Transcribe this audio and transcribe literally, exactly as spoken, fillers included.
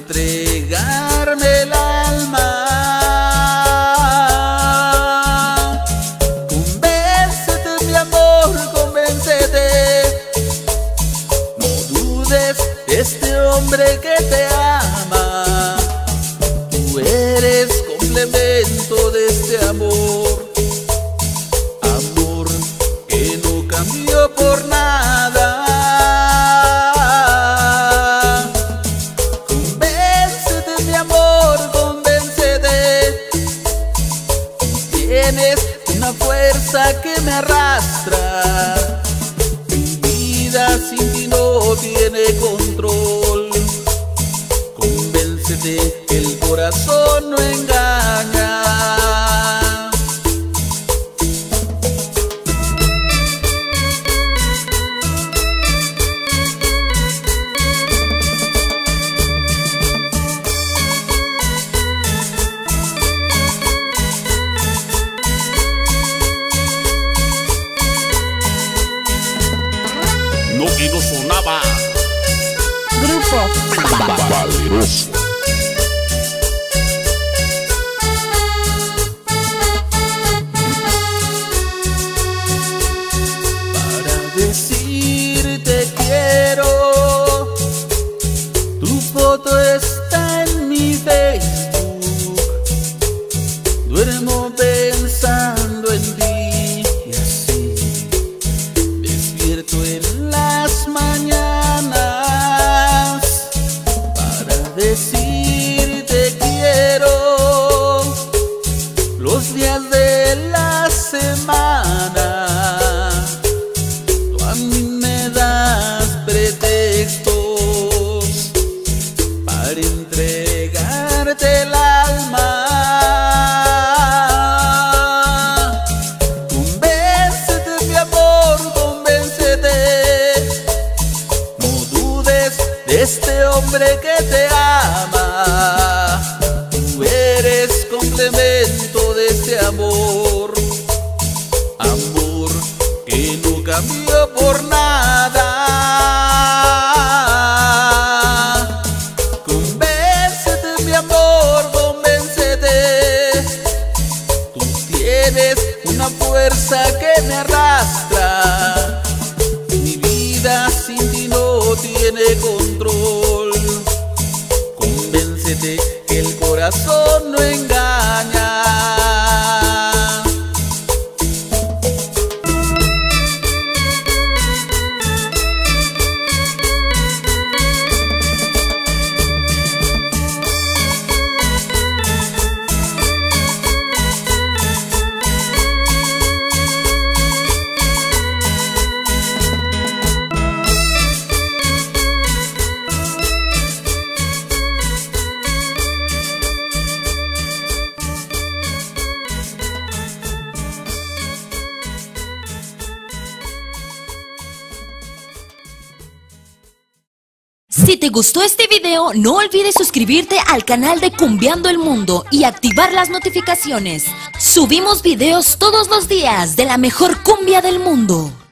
entregarme el alma. Convéncete, mi amor, convéncete. No dudes de este hombre que te ama. Tú eres complemento de este amor, amor que no cambió por nada. Convéncete, mi amor, convéncete. Tienes una fuerza que me arrastra. Mi vida sin ti no tiene control. Convéncete que el corazón no engaña. No, que no sonaba. Grupo Valeroso. Para decirte quiero, tu foto está en mi Facebook. Duermo pensando en ti y así despierto en las mañanas para decirte quiero los días de la semana. Tú a mí me das pretextos para entregarte el alma. Convéncete, mi amor, convéncete. No dudes de este hombre que te ama. Tú eres complemento de este amor, amor que no cambió por nada. Convéncete, mi amor, convéncete. Tú tienes una fuerza que me arrastra. Mi vida sin ti no tiene control. Convéncete que el corazón no engaña. Si te gustó este video, no olvides suscribirte al canal de Cumbiando el Mundo y activar las notificaciones. Subimos videos todos los días de la mejor cumbia del mundo.